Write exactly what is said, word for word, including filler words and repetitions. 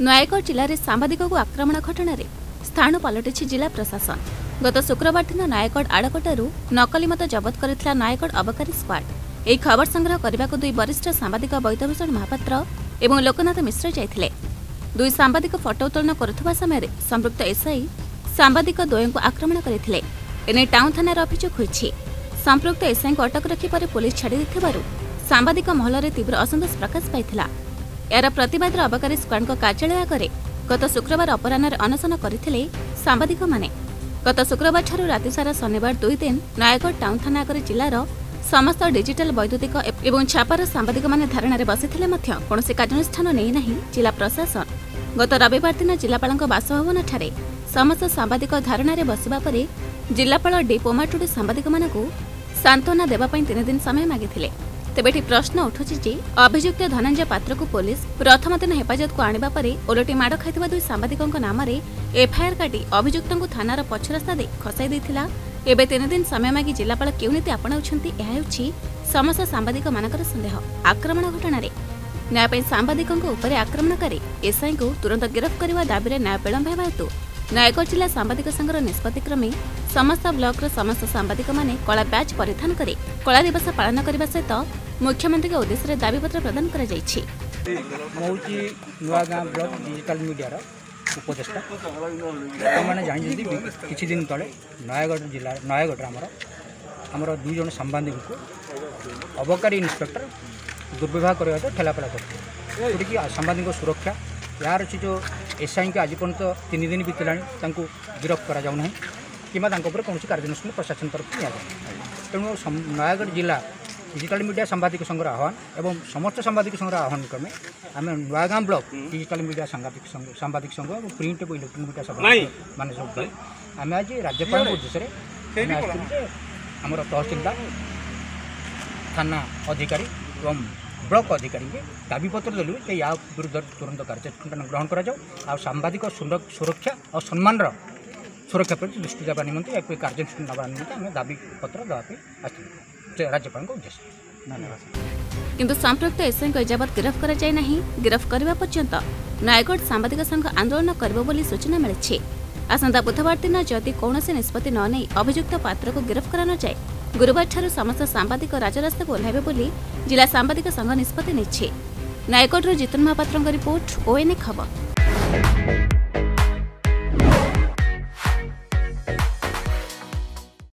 नयागढ़ जिले में सांबादिक को आक्रमण घटना स्थान पलटि जिला प्रशासन। गत शुक्रवार दिन नयागढ़ आड़कटारू नकली मत जबत कर नयागढ़ अबकारी स्क्वाड। यह खबर संग्रह करने को दुई वरिष्ठ सांबादिक बैदभूषण महापात्र और लोकनाथ मिश्र जाइथिले। दुई सांबादिक फटो उत्तोलन करुवा समय संपृक्त एसआई सांबादिक द्वय को आक्रमण करथिले। एने टाउन थाना अभियोग होईछि। संपृक्त एसआई को अटक रखि पर पुलिस छाड़ी देथिबारु सांबादिक महल तीव्र असंतोष प्रकाश पाइथिला। यार प्रतिवाद अबकारी स्क्वाड कार्यालय आगे गत शुक्रवार अपराह अनशन करथिले सांबादिक माने। गत शुक्रवार ठारू राति सारा शनिवार दुई दिन नयागढ़ टाउन थाना आगे जिलार समस्त डिजिटल वैद्युतिक एवं छापार सांबादिक माने धारणा बसिथिले मध्य कोनोसी कार्यानुष्ठान नै नाही जिला प्रशासन। गत रविवार दिन जिलापालଙ୍କ बासभवन ठारे समस्त सांबादिक धारणा बसिबा परे जिलापाल डी पोमाटुडी सांबादिक मानकु सांत्वना देबा पई तीन दिन समय मागिथिले। तेबे प्रश्न उठुछि जे अभियुक्त धनंजय पात्र को पुलिस प्रथम दिन हेफाजत को आनिबा परे ओलटी माड़ खाइथिबा दुई सांबादिकଙ୍କ नामरे एफआईआर काटी अभियुक्तଙ୍କୁ थानार पछ रास्ता दे खसाई दैथिला। एबे तीन दिन समय मागी जिलापाल केउ नीति अपनाउछंती एहा हेउछि समस्त सांबादिक मानकर संदेह। आक्रमण घटना न्याय ପାଇଁ सांबादिकଙ୍କ ଉପରେ आक्रमणकारी एसआई को तुरंत गिरफ्त करने दाबी न्याय विलंब हेबा हेतु नयागढ़ जिला सांबादिक संघर निष्पत्ति क्रमे समस्त ब्लॉक समस्त सांबादिक माने कला बैच परिधान करे कला दिवस पालन करने सहित मुख्यमंत्री के उद्देश्य दाबीपत्र प्रदान करा जायछि। मौजी नुआगां ब्लॉक डिजिटल मीडिया उपदेष्टा मैंने जानी किसी दिन तले नयागढ़ जिला नयागढ़ आमर आमर दुई जन सांबादिक को अबकारी इन्स्पेक्टर दुर्व्यवहार करने ठेलापेला करके सांबादिक सुरक्षा यार अच्छी जो एसआई के आज पर्यंत तीन दिन बीतला गिरफ्त करा जाऊना कि कौन कार्यानुष्ठान प्रशासन तरफ नि तेणु नयागढ़ जिला डिजिटल मीडिया सांबादिक संघर आह्वान एवं समस्त सांबादिक संघर आह्वान क्रमे आम नुआगां ब्लॉक डिजिटल मीडिया सांबादिक संघ सांबादिक संघ और प्रिंट और इलेक्ट्रोनिक मीडिया सांबादिक मान सब आम आज राज्यपाल उद्देश्य आम तहसीलदार थाना अधिकारी एवं ब्लॉक अधिकारी के दाबीपत्र देलु या विरुद्ध तुरंत कार्यानुष्ठान ग्रहण करा सांबादिक सुरक्षा और सम्मान सुरक्षा प्रति दृष्टि देवा निमंते कार्यानुष्ठान नवा निमंते आम दाबीपत्र देवाई राज्यपाल उद्देश्य धन्यवाद। किंतु संपृक्त एसआई को एजावत गिरफ्त करा जाय नाही। गिरफ्त करबा पर्यंत नयागढ़ सांबादिक संघ आंदोलन करबो बोली सूचना मिलिछि। आसंता बुधवार दिन जदि कौनसी निष्पत्ति न नै अभियुक्त पात्र को गिरफ्त करा न जाय गुरुवार ठारू समस्त सांबादिक राजरास्ता को ओह्लाइबे बोली जिला सांबादिक संघ निष्पत्ति नेछि। नयागढ़ जितन महापात्र रिपोर्ट ओएनए खबर।